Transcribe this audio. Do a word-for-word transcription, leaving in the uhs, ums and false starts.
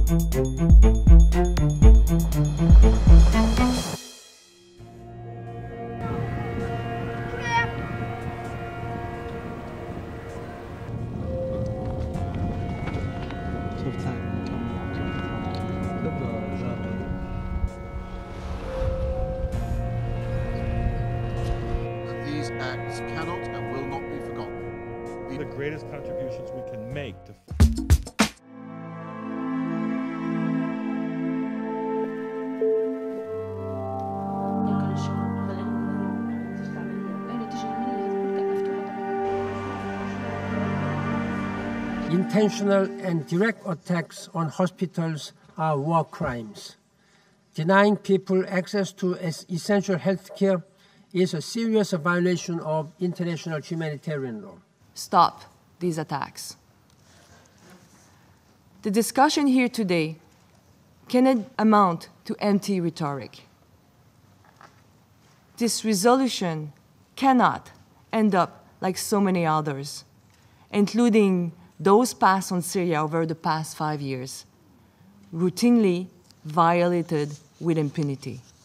These acts cannot and will not be forgotten. The greatest contributions we can make to Intentional and direct attacks on hospitals are war crimes. Denying people access to essential health care is a serious violation of international humanitarian law. Stop these attacks. The discussion here today cannot amount to empty rhetoric. This resolution cannot end up like so many others, including those passed on Syria over the past five years, routinely violated with impunity.